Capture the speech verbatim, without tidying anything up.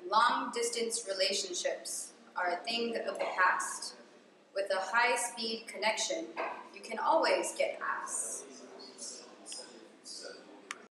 long-distance relationships are a thing of the past. With a high-speed connection, you can always get ass.